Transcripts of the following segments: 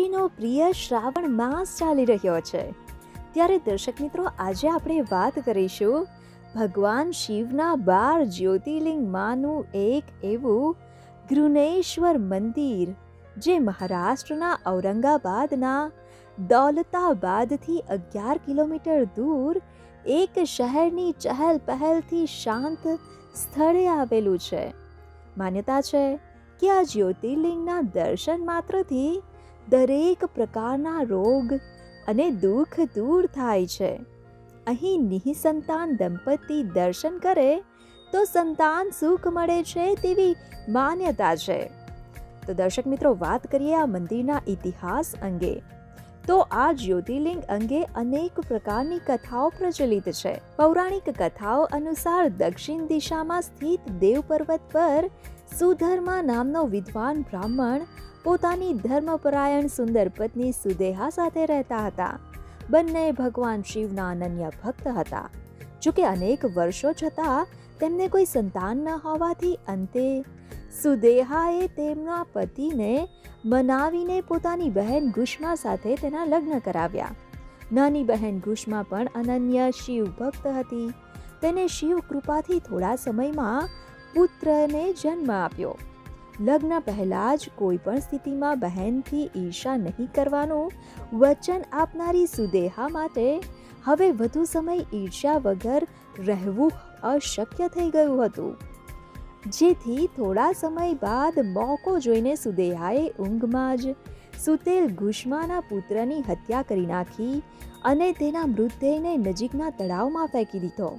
સૌનો પ્રિય શ્રાવણ માસ ચાલી રહ્યો છે, ત્યારે દર્શક મિત્રો આજે આપણે વાત કરીશું ભગવાન શિવના 12 જ્યોતિર્લિંગમાંનું એક એવું ગૃહનેશ્વર મંદિર જે મહારાષ્ટ્રના ઔરંગાબાદના દૌલતાબાદથી 11 કિલોમીટર દૂર એક શહેરની ચહેલ પહેલથી શાંત સ્થળે આવેલું છે। માન્યતા છે કે આ જ્યોતિર્લિંગના દર્શન માત્રથી દરેક પ્રકારના રોગ અને દુઃખ દૂર થાય છે। અહીં નિઃસંતાન દંપતી દર્શન કરે તો સંતાન સુખ મળે છે તેવી માન્યતા છે। તો દર્શક મિત્રો, વાત કરીએ આ મંદિરના ઇતિહાસ અંગે, તો આ જ્યોતિર્લિંગ અંગે અનેક પ્રકારની કથાઓ પ્રચલિત છે। પૌરાણિક કથાઓ અનુસાર દક્ષિણ દિશામાં સ્થિત દેવ પર્વત પર સુધર્મા નામનો વિદ્વાન બ્રાહ્મણ પોતાની ધર્મપરાયણ સુંદર પત્ની સુદેહા સાથે રહેતા હતા। બંને ભગવાન શિવના અનન્ય ભક્ત હતા। જોકે અનેક વર્ષો છતાં તેમને કોઈ સંતાન ન હોવાથી અંતે સુદેહાએ તેમના પતિને મનાવીને પોતાની બહેન ગુષ્મા સાથે તેના લગ્ન કરાવ્યા। નાની બહેન ગુષ્મા પણ અનન્ય શિવ ભક્ત હતી। તેને શિવ કૃપાથી થોડા સમયમાં પુત્રને જન્મ આપ્યો। લગ્ન પહેલા જ કોઈ પણ સ્થિતિમાં બહેનથી ઈર્ષા નહીં કરવાનું વચન આપનારી સુદેહા માટે હવે વધુ સમય ઈર્ષ્યા વગર રહેવું અશક્ય થઈ ગયું હતું, જેથી થોડા સમય બાદ મોકો જોઈને સુદેહાએ ઊંઘમાં જ સુતેલ ગુષ્માના પુત્રની હત્યા કરી નાખી અને તેના મૃતદેહને નજીકના તળાવમાં ફેંકી દીધો।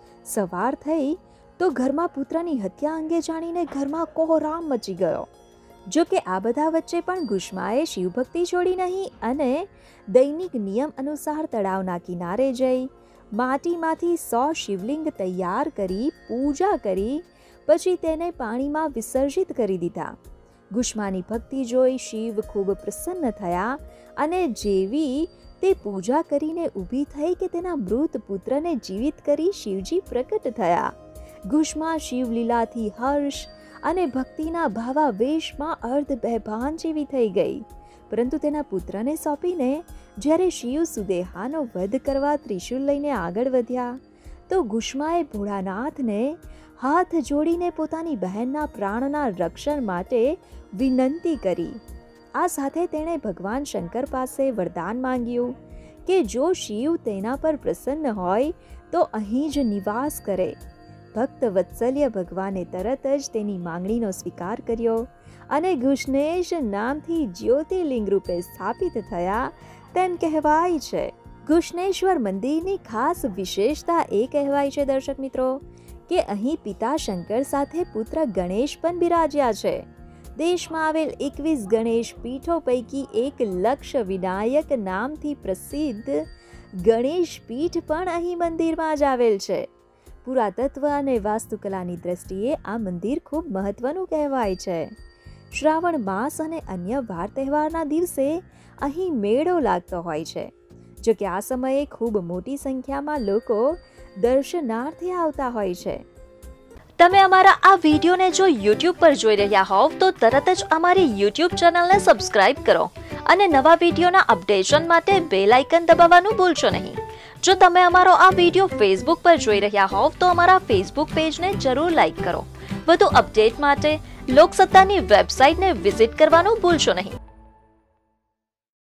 સવાર થઈ તો ઘરમાં પુત્રની હત્યા અંગે જાણીને ઘરમાં કોહરામ મચી ગયો। જો કે આ બધા વચ્ચે પણ ગુષ્માએ શિવભક્તિ છોડી નહીં અને દૈનિક નિયમ અનુસાર તળાવના કિનારે જઈ માટીમાંથી 100 શિવલિંગ તૈયાર કરી પૂજા કરી પછી તેને પાણીમાં વિસર્જિત કરી દીધા। ગુષ્માની ભક્તિ જોઈ શિવ ખૂબ પ્રસન્ન થયા અને જેવી તે પૂજા કરીને ઊભી થઈ કે તેના મૃત પુત્રને જીવિત કરી શિવજી પ્રકટ થયા। ગુષ્મા શિવલીલાથી હર્ષ અને ભક્તિના ભાવાવેશમાં અર્ધ બેભાન જેવી થઈ ગઈ, પરંતુ તેના પુત્રને સોંપીને જ્યારે શિવ સુદેહાનો વધ કરવા ત્રિશૂલ લઈને આગળ વધ્યા તો ગુષ્માએ ભોળાનાથને હાથ જોડીને પોતાની બહેનના પ્રાણના રક્ષણ માટે વિનંતી કરી। આ સાથે તેણે ભગવાન શંકર પાસે વરદાન માંગ્યું કે જો શિવ તેના પર પ્રસન્ન હોય તો અહીં જ નિવાસ કરે। ભક્ત વત્સલ્ય ભગવાને તરત જ તેની માંગણીનો સ્વીકાર કર્યો અને ગુષ્ણેશ નામથી જ્યોતિર્લિંગ રૂપે સ્થાપિત થયા તેમ કહેવાય છે। ગુષ્ણેશ્વર મંદિરની ખાસ વિશેષતા એ કહેવાય છે દર્શક મિત્રો કે અહીં પિતા શંકર સાથે પુત્ર ગણેશ પણ બિરાજ્યા છે। દેશમાં આવેલ 21 ગણેશ પીઠો પૈકી એક લક્ષ વિનાયક નામથી પ્રસિદ્ધ ગણેશ પીઠ પણ અહીં મંદિરમાં જ આવેલ છે। પુરાતત્વ અને વાસ્તુકલાની દ્રષ્ટિએ આ મંદિર ખૂબ મહત્વનું કહેવાય છે। શ્રાવણ માસ અને અન્ય વાર તહેવારના દિવસે અહીં મેળો લાગતો હોય છે। જો કે આ સમયે ખૂબ મોટી સંખ્યામાં લોકો દર્શનાર્થે આવતા હોય છે। તમે અમારા આ વિડીયોને જો YouTube પર જોઈ રહ્યા હોવ તો તરત જ અમારી YouTube ચેનલને સબસ્ક્રાઇબ કરો અને નવા વિડીયોના અપડેશન માટે બેલ આઇકન દબાવવાનું ભૂલશો નહીં। જો તમે અમારો આ વિડીયો Facebook પર જોઈ રહ્યા હોવ તો અમારા Facebook પેજને જરૂર લાઈક કરો। વધુ અપડેટ માટે લોકસત્તાની વેબસાઇટને વિઝિટ કરવાનું ભૂલશો નહીં।